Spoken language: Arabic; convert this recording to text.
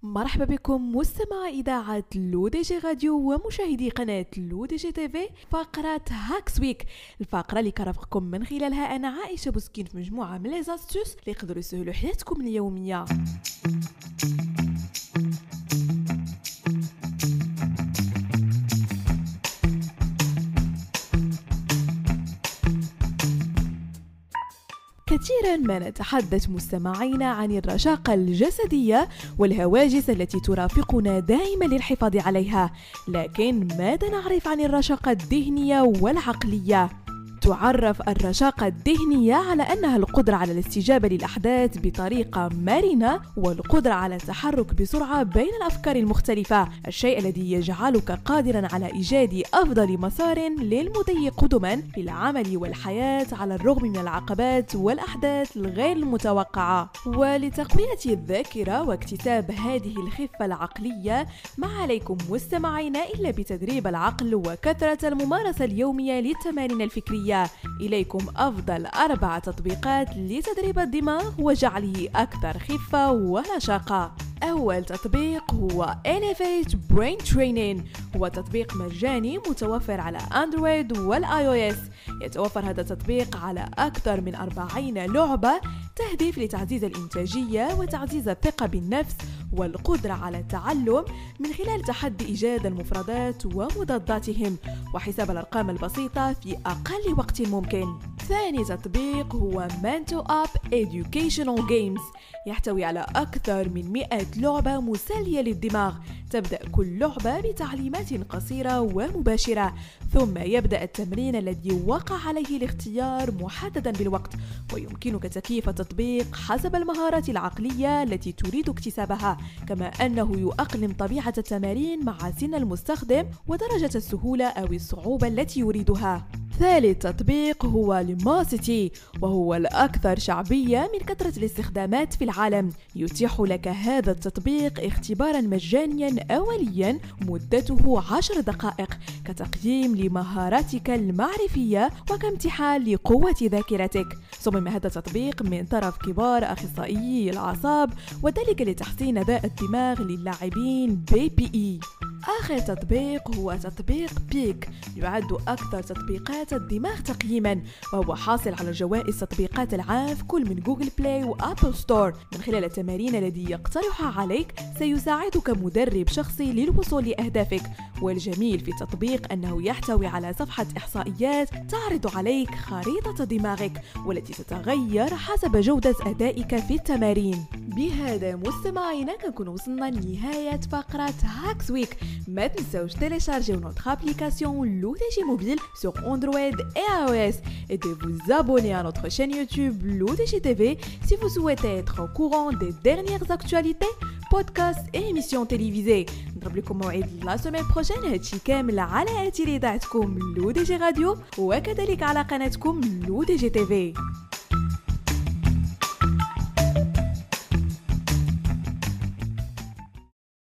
مرحبا بكم مستمعي إذاعة لو دي جي راديو ومشاهدي قناة لو دي جي تيفي. فقرة هاكس ويك، الفقرة اللي كرفقكم من خلالها أنا عائشة بوسكين في مجموعة من لي زاستوس اللي يقدروا يسهلوا حياتكم اليومية. كثيرا ما نتحدث مستمعينا عن الرشاقة الجسدية والهواجس التي ترافقنا دائما للحفاظ عليها، لكن ماذا نعرف عن الرشاقة الذهنية والعقلية؟ تعرف الرشاقة الذهنية على أنها القدرة على الاستجابة للأحداث بطريقة مرنة والقدرة على التحرك بسرعة بين الأفكار المختلفة، الشيء الذي يجعلك قادرا على إيجاد أفضل مسار للمضي قدما في العمل والحياة على الرغم من العقبات والأحداث الغير المتوقعة. ولتقوية الذاكرة واكتساب هذه الخفة العقلية ما عليكم مستمعين إلا بتدريب العقل وكثرة الممارسة اليومية للتمارين الفكرية. إليكم أفضل 4 تطبيقات لتدريب الدماغ وجعله أكثر خفة ورشاقة. أول تطبيق هو Elevate Brain Training، هو تطبيق مجاني متوفر على أندرويد والآي أو إس. يتوفر هذا التطبيق على أكثر من 40 لعبة تهدف لتعزيز الإنتاجية وتعزيز الثقة بالنفس والقدرة على التعلم من خلال تحدي إيجاد المفردات ومضاداتهم وحساب الأرقام البسيطة في أقل وقت ممكن. ثاني تطبيق هو Mento Up Educational Games، يحتوي على أكثر من 100 لعبة مسلية للدماغ. تبدأ كل لعبة بتعليمات قصيرة ومباشرة، ثم يبدأ التمرين الذي وقع عليه الاختيار محددا بالوقت، ويمكنك تكييف التطبيق حسب المهارات العقلية التي تريد اكتسابها، كما أنه يؤقلم طبيعة التمارين مع سن المستخدم ودرجة السهولة أو الصعوبة التي يريدها. ثالث تطبيق هو ليموسيتي، وهو الأكثر شعبية من كثرة الاستخدامات في العالم. يتيح لك هذا التطبيق اختبارا مجانيا أوليا مدته 10 دقائق كتقييم لمهاراتك المعرفية وكامتحان لقوة ذاكرتك. صمم هذا التطبيق من طرف كبار أخصائيي الأعصاب وذلك لتحسين أداء الدماغ للاعبين BPE. آخر تطبيق هو تطبيق بيك، يعد أكثر تطبيقات الدماغ تقييما، وهو حاصل على جوائز تطبيقات العام في كل من جوجل بلاي وآبل ستور. من خلال التمارين التي يقترحها عليك سيساعدك مدرب شخصي للوصول لأهدافك. والجميل في التطبيق أنه يحتوي على صفحة إحصائيات تعرض عليك خريطة دماغك والتي تتغير حسب جودة أدائك في التمارين. بهذا مستمعينا كنكون وصلنا لنهاية فقرة هاكس ويك. ما تنسوش télécharger notre application LoDG Mobile sur Android et iOS et de vous abonner à notre chaîne YouTube LoDG TV si vous souhaitez être au courant des dernières actualités, podcasts et émissions télévisées. نضرب لكم موعد la semaine prochaine. هادشي كامل على أثير إذاعتكم LoDG Radio وكذلك على قناتكم LoDG TV.